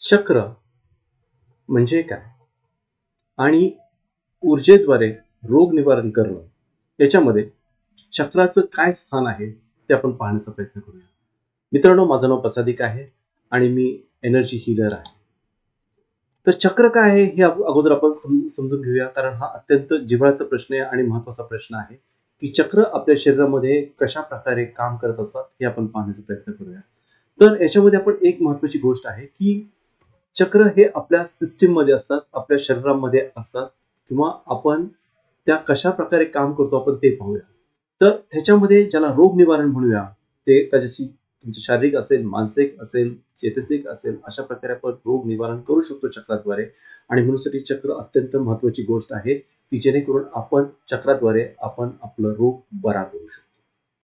चक्र म्हणजे काय आणि ऊर्जेद्वारे रोग निवारण करणं याच्यामध्ये चक्राचं काय स्थान आहे ते आपण पाहण्याचा प्रयत्न करूया. मित्रांनो, माझं नाव प्रसादिक आहे आणि मी एनर्जी हीलर आहे. तर चक्र काय आहे हे अगोदर आपण समजून घेऊया, कारण हा अत्यंत जिव्हाळ्याचा प्रश्न आहे आणि महत्वाचा प्रश्न आहे की चक्र आपल्या शरीरामध्ये कशा प्रकारे काम करत असतात हे आपण पाहण्याचा प्रयत्न करूया. तर याच्यामध्ये आपण एक महत्वाची गोष्ट आहे की चक्र हे आपल्या सिस्टीम मध्ये असतात, आपल्या शरीरामध्ये असतात किंवा आपण त्या कशा प्रकारे काम करतो आपण ते पाहूया. तर ह्याच्यामध्ये ज्याला रोग निवारण म्हणूया, ते कदाचित तुमचे शारीरिक असेल, मानसिक असेल, चेतसिक असेल, अशा प्रकारे आपण रोग निवारण करू शकतो चक्राद्वारे. आणि म्हणूनसाठी चक्र अत्यंत महत्वाची गोष्ट आहे की जेणेकरून आपण चक्राद्वारे आपण आपलं रोग बरा करू शकतो.